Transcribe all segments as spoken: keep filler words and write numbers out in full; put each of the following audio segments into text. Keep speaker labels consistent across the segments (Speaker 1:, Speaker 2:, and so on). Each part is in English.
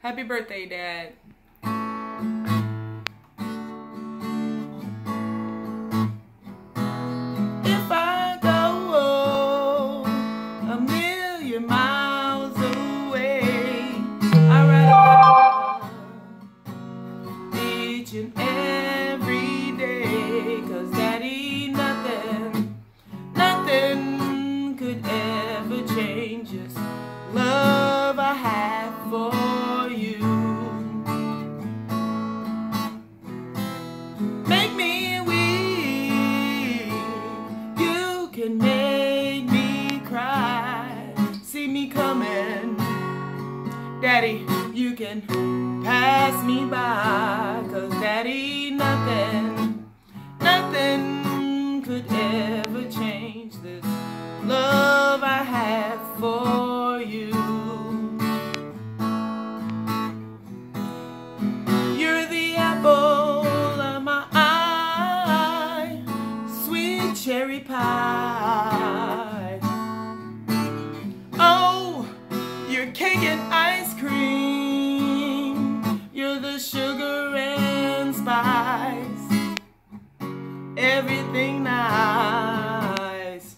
Speaker 1: Happy birthday, Dad. If I go a million miles away, I ride a each and every day, 'cause Daddy, nothing, nothing could ever change this love I have for you. Make me weak, you can make me cry. See me coming, Daddy, you can pass me by, 'cause Daddy, nothing, nothing could ever change this love I have for you. You're the apple of my eye, sweet cherry pie. Oh, you're cake and ice cream, you're the sugar and spice, everything nice.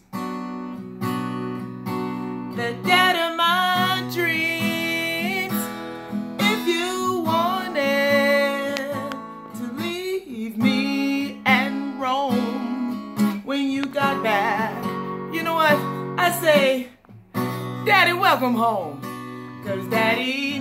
Speaker 1: The dad of my dreams. If you wanted to leave me and roam, when you got back, you know what I say? Daddy, welcome home, 'cause Daddy